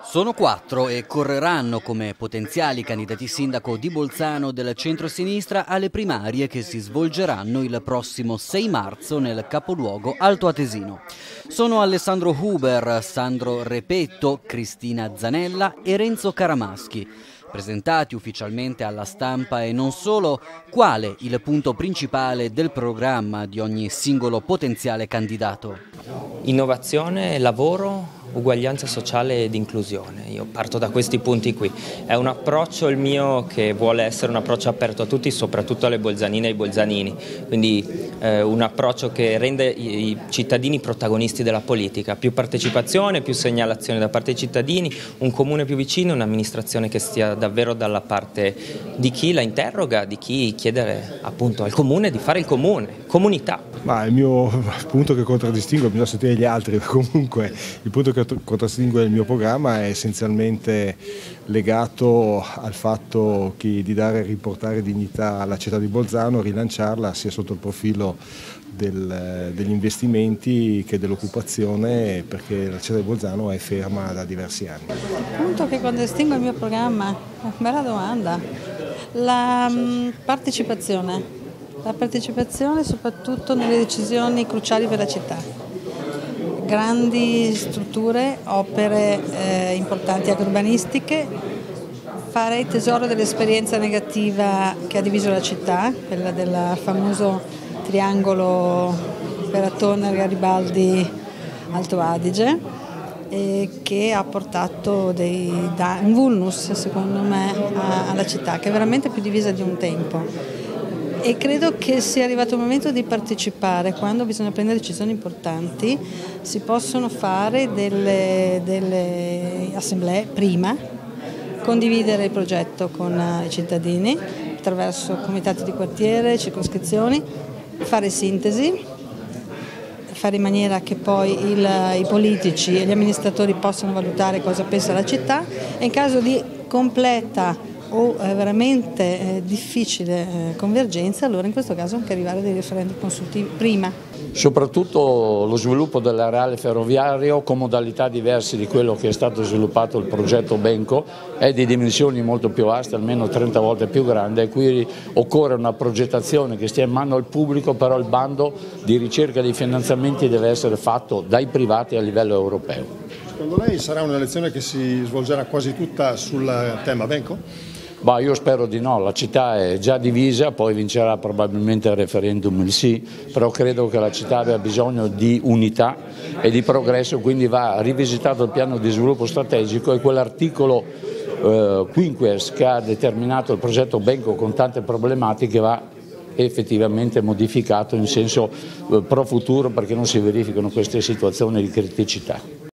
Sono 4 e correranno come potenziali candidati sindaco di Bolzano del centro-sinistra alle primarie che si svolgeranno il prossimo 6 marzo nel capoluogo altoatesino. Sono Alessandro Huber, Sandro Repetto, Cristina Zanella e Renzo Caramaschi. Presentati ufficialmente alla stampa e non solo, quale il punto principale del programma di ogni singolo potenziale candidato? Innovazione, lavoro, uguaglianza sociale ed inclusione. Io parto da questi punti qui. È un approccio il mio che vuole essere un approccio aperto a tutti, soprattutto alle bolzanine e ai bolzanini, quindi un approccio che rende i cittadini protagonisti della politica, più partecipazione, più segnalazione da parte dei cittadini, un comune più vicino, un'amministrazione che stia davvero dalla parte di chi la interroga, di chi chiede appunto al comune di fare il comune, comunità. Ma il mio punto che contraddistingue, bisogna sentire gli altri, comunque il punto che contraddistingue il mio programma è essenzialmente legato al fatto di dare e riportare dignità alla città di Bolzano, rilanciarla sia sotto il profilo degli investimenti che dell'occupazione, perché la città di Bolzano è ferma da diversi anni. Il punto che contraddistingue il mio programma, bella domanda, la partecipazione. La partecipazione soprattutto nelle decisioni cruciali per la città. Grandi strutture, opere importanti urbanistiche, fare tesoro dell'esperienza negativa che ha diviso la città, quella del famoso triangolo Peratonner, Garibaldi, Alto Adige, che ha portato un vulnus secondo me alla città, che è veramente più divisa di un tempo. E credo che sia arrivato il momento di partecipare. Quando bisogna prendere decisioni importanti si possono fare delle assemblee prima, condividere il progetto con i cittadini attraverso comitati di quartiere, circoscrizioni, fare sintesi, fare in maniera che poi i politici e gli amministratori possano valutare cosa pensa la città e in caso di completa o veramente difficile convergenza, allora in questo caso anche arrivare a dei referendum consultivi prima. Soprattutto lo sviluppo dell'areale ferroviario con modalità diverse di quello che è stato sviluppato il progetto Benco, è di dimensioni molto più vaste, almeno 30 volte più grande, e qui occorre una progettazione che stia in mano al pubblico, però il bando di ricerca dei finanziamenti deve essere fatto dai privati a livello europeo. Secondo lei sarà un'elezione che si svolgerà quasi tutta sul tema Benco? Io spero di no, la città è già divisa, poi vincerà probabilmente il referendum il sì, però credo che la città abbia bisogno di unità e di progresso, quindi va rivisitato il piano di sviluppo strategico e quell'articolo quinquies che ha determinato il progetto Benco con tante problematiche va effettivamente modificato in senso pro futuro, perché non si verificano queste situazioni di criticità.